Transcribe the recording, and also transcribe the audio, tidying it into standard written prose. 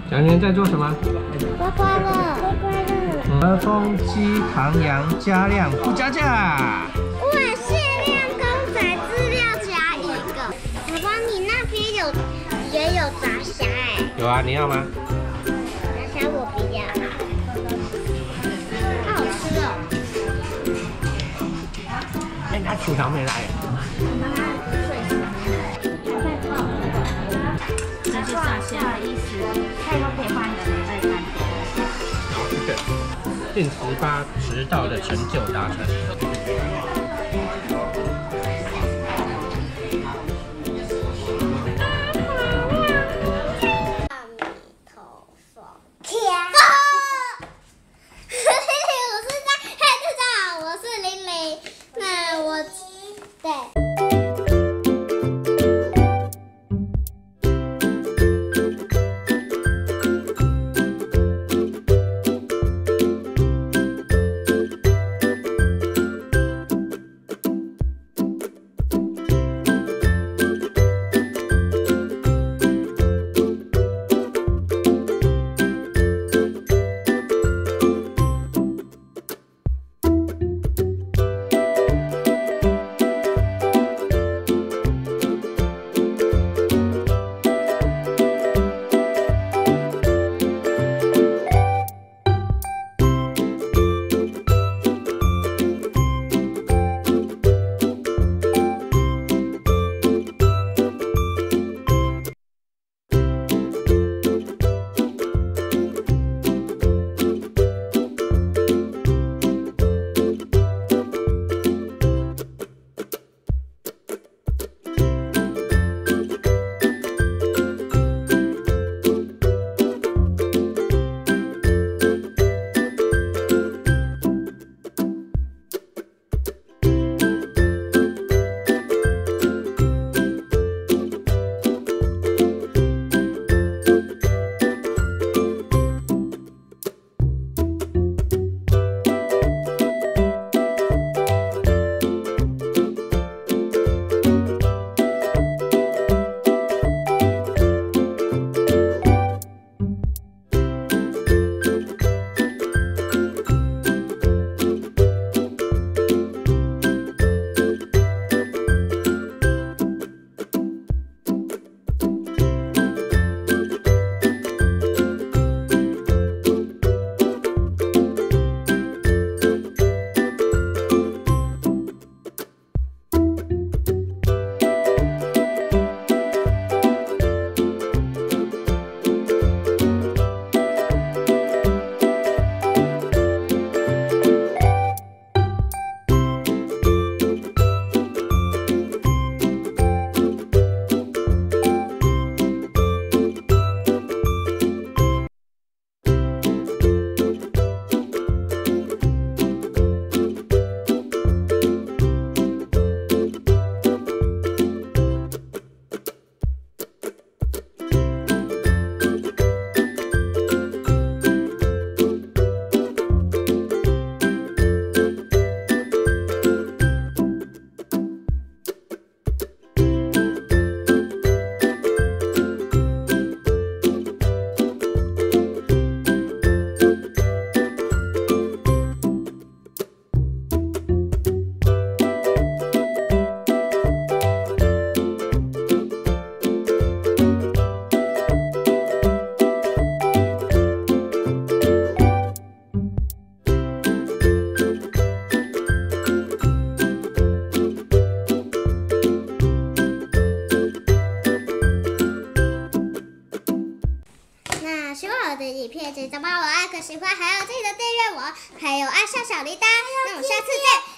小年在做什么？ 刮刮乐，刮刮乐。 和风鸡唐扬加量不加价。 哇，限量公仔资料夹一个。爸爸，你那边也有炸虾哎？ 有啊，你要吗？ 炸虾我不要。好好吃哦。 哎，他薯条没来。 妈妈睡醒了，还在泡。 这是炸虾的意思，它以后可以放一个美味餐点。 然后这个第18迟到的成就达成。 阿弥陀佛，天！我是在嗨，大家好，我是玲玲。那我对。喜欢我的影片，请帮我按个喜欢，还有记得订阅我，还有按下小铃铛。那我们下次见。